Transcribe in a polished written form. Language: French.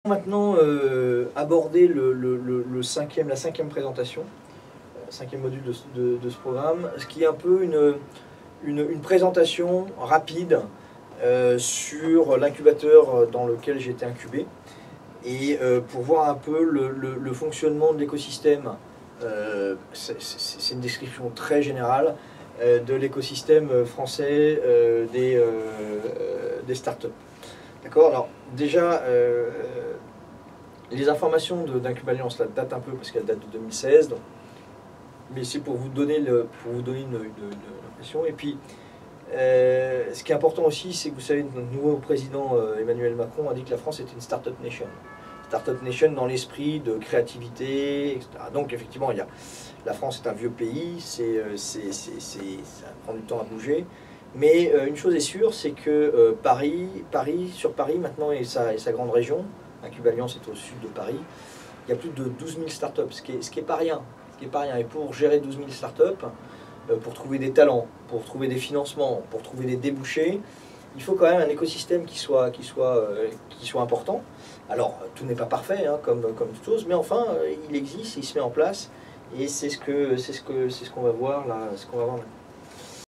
Maintenant aborder la cinquième présentation, cinquième module de ce programme, ce qui est un peu une présentation rapide sur l'incubateur dans lequel j'ai été incubé, et pour voir un peu le fonctionnement de l'écosystème. C'est une description très générale de l'écosystème français des startups. D'accord. Alors déjà, les informations d'Incuballiance datent un peu parce qu'elles datent de 2016, donc, mais c'est pour vous donner une impression. Et puis, ce qui est important aussi, c'est que vous savez, notre nouveau président Emmanuel Macron a dit que la France était une Startup Nation. Startup Nation dans l'esprit de créativité, etc. Donc effectivement, la France est un vieux pays, ça prend du temps à bouger. Mais une chose est sûre, c'est que sur Paris maintenant et sa grande région, Incuballiance est au sud de Paris, il y a plus de 12 000 startups, ce qui est pas rien. Et pour gérer 12 000 startups, pour trouver des talents, pour trouver des financements, pour trouver des débouchés, il faut quand même un écosystème qui soit important. Alors, tout n'est pas parfait, hein, comme toute chose, mais enfin, il existe, il se met en place, et c'est ce qu'on va voir là, ce qu'on va voir maintenant.